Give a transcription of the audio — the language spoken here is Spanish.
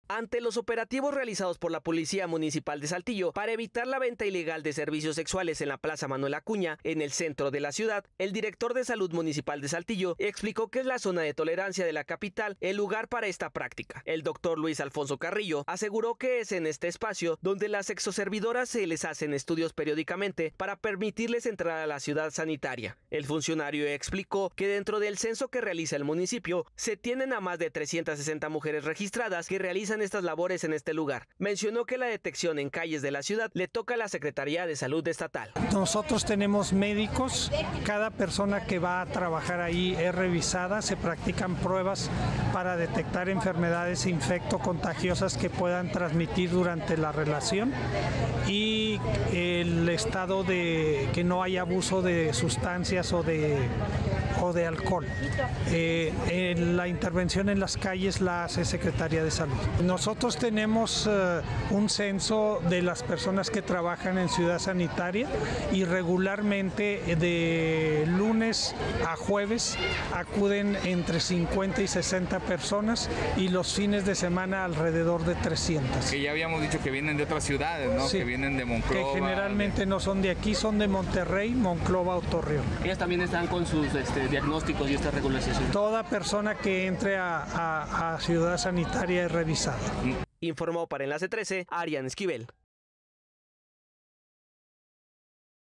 Ante los operativos realizados por la Policía Municipal de Saltillo para evitar la venta ilegal de servicios sexuales en la Plaza Manuel Acuña, en el centro de la ciudad, el director de Salud Municipal de Saltillo explicó que es la zona de tolerancia de la capital el lugar para esta práctica. El doctor Luis Alfonso Carrillo aseguró que es en este espacio donde las sexoservidoras se les hacen estudios periódicamente para permitirles entrar a la ciudad sanitaria. El funcionario explicó que dentro del censo que realiza el municipio se tienen a más de 360 mujeres registradas que realizan estas labores en este lugar. Mencionó que la detección en calles de la ciudad le toca a la Secretaría de Salud estatal. Nosotros tenemos médicos, cada persona que va a trabajar ahí es revisada, se practican pruebas para detectar enfermedades infectocontagiosas que puedan transmitir durante la relación y el estado de que no haya abuso de sustancias o de alcohol. La intervención en las calles la hace Secretaría de Salud. Nosotros tenemos un censo de las personas que trabajan en Ciudad Sanitaria y regularmente de lunes a jueves acuden entre 50 y 60 personas y los fines de semana alrededor de 300. Que ya habíamos dicho que vienen de otras ciudades, ¿no? Sí, que vienen de Monclova. Que generalmente no son de aquí, son de Monterrey, Monclova o Torreón. Ellas también están con sus diagnósticos y esta regulación. Toda persona que entre a Ciudad Sanitaria es revisada. Informó para Enlace 13, Arián Esquivel.